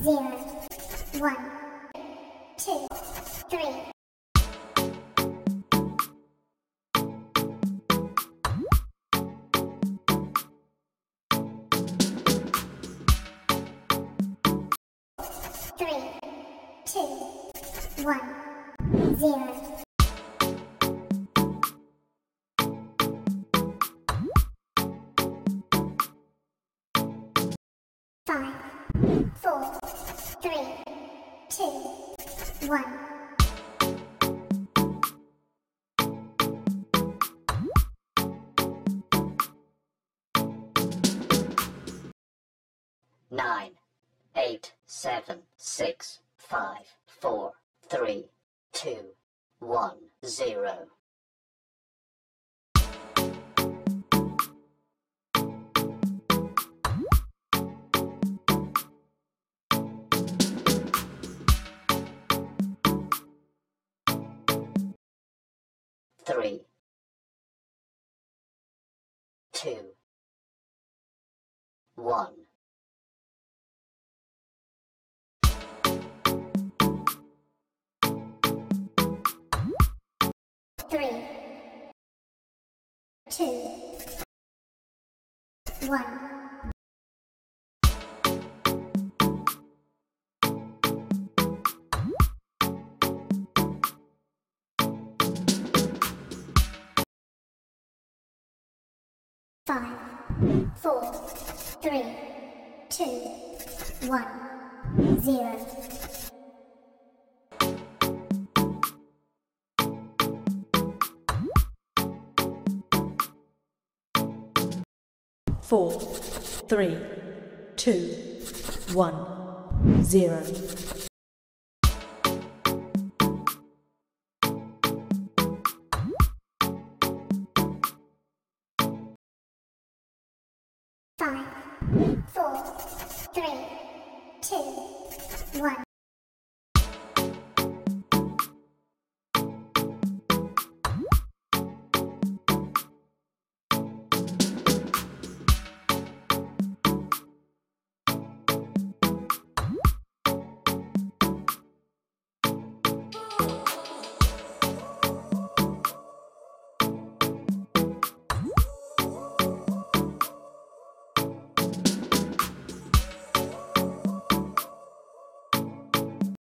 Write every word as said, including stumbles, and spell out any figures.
zero, one, two, three. Three, two, one, zero. Five, four, three, two, one. Nine, eight, seven, six, five, four, three, two, one, zero. Three, two, one. Three, two, one. Five, four, three, two, one, zero. Four, three, two, one, zero.